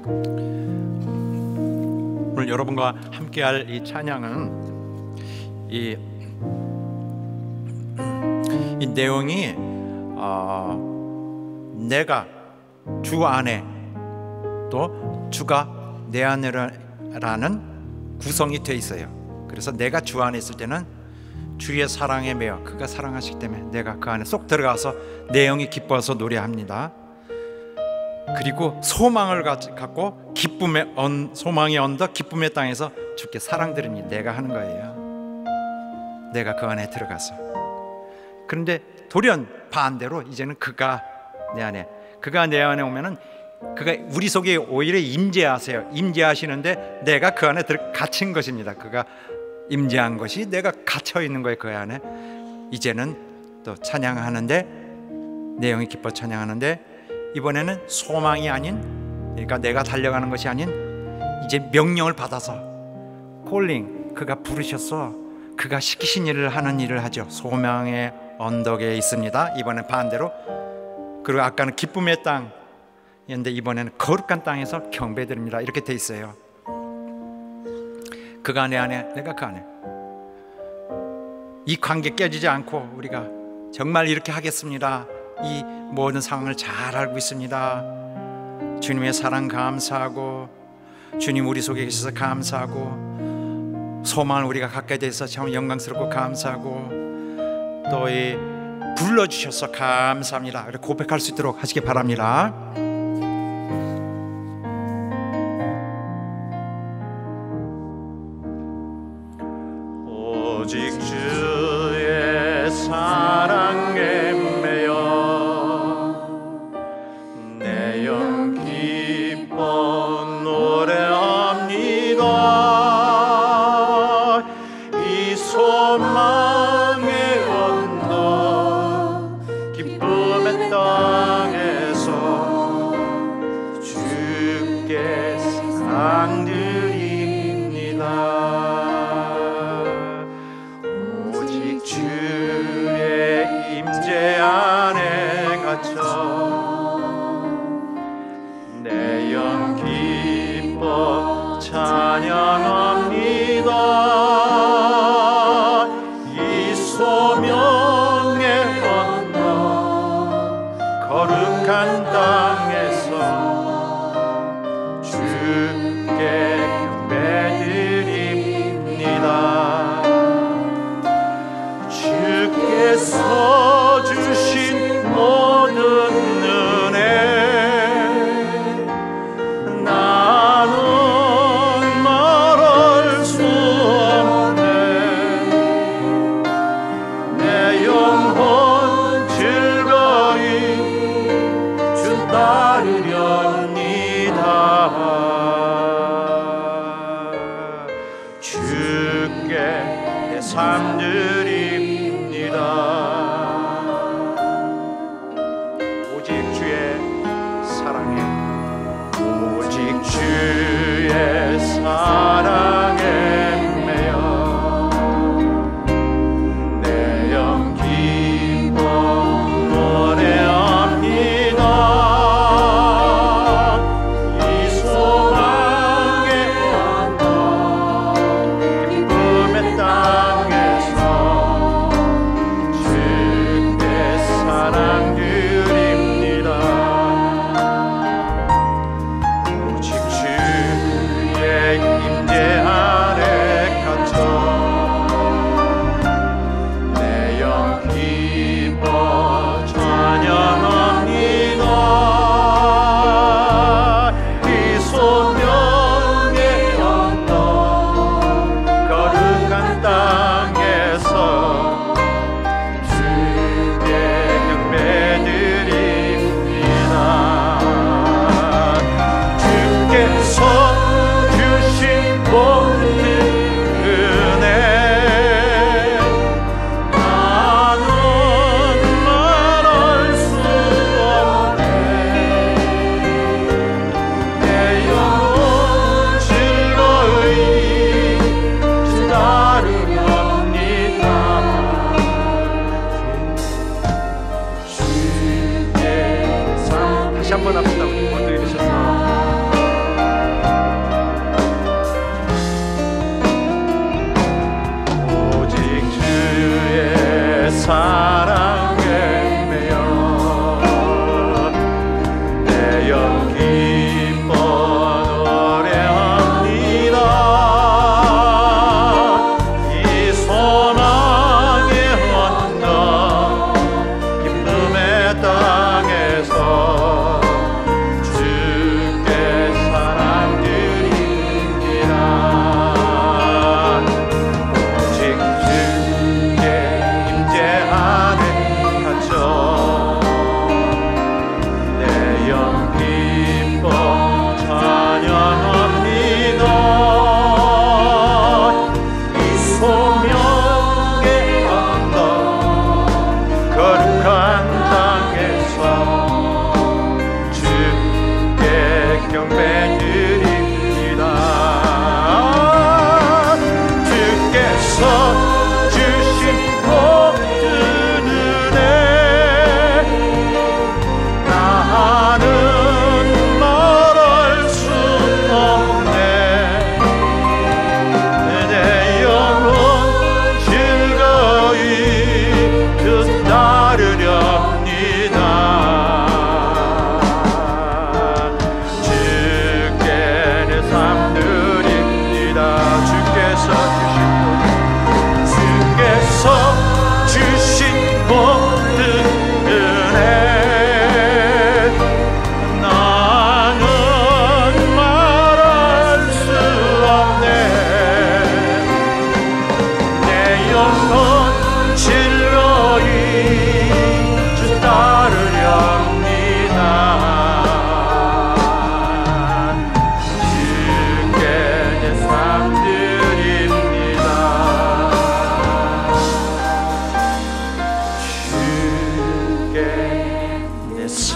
오늘 여러분과 함께할 이 찬양은 이 내용이 내가 주 안에 또 주가 내 안에라는 구성이 돼 있어요. 그래서 내가 주 안에 있을 때는 주의 사랑에 매여 그가 사랑하시기 때문에 내가 그 안에 쏙 들어가서 내 영이 기뻐서 노래합니다. 그리고 소망을 갖고 소망의 언덕 기쁨의 땅에서 주께 사랑드리니 내가 하는 거예요. 내가 그 안에 들어가서. 그런데 돌연 반대로 이제는 그가 내 안에, 그가 내 안에 오면은 그가 우리 속에 오히려 임재하시는데 내가 그 안에 갇힌 것입니다. 그가 임재한 것이 내가 갇혀 있는 거예요. 그 안에. 이제는 또 찬양하는데 내 영이 기뻐 찬양하는데 이번에는 소망이 아닌, 그러니까 내가 달려가는 것이 아닌 이제 명령을 받아서 콜링, 그가 부르셨어. 그가 시키신 일을 하는 일을 하죠. 소망의 언덕에 있습니다. 이번엔 반대로. 그리고 아까는 기쁨의 땅인데 이번에는 거룩한 땅에서 경배드립니다. 이렇게 돼 있어요. 그가 내 안에, 내가 그 안에. 이 관계 깨지지 않고 우리가 정말 이렇게 하겠습니다. 이 모든 상황을 잘 알고 있습니다. 주님의 사랑 감사하고 주님 우리 속에 계셔서 감사하고 소망을 우리가 갖게 돼서 참 영광스럽고 감사하고 또 이 불러주셔서 감사합니다. 이렇게 고백할 수 있도록 하시기 바랍니다. 오직 주의 사랑에 매여 내 영 기뻐 노래합니다. 이 소망의 언덕 기쁨의 땅에서 주께 사랑드립니다. 주의 임재 안에 갇혀 내 영 기뻐 찬양합니다. 이 소명의 언덕 거룩한 땅에서 주께 경배드립니다. 주께서 주신 모든 은혜 나는 말할 수 없네. 내 영혼 즐거이 주 따르렵니다. 주께 내 삶들이 오직 주의 사랑에, 오직 주의 사랑에 매여 내 영 기뻐 노래합니다. 이 소망의 언덕 기쁨의 땅에서 사랑드립니다. 오직 주의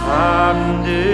잠들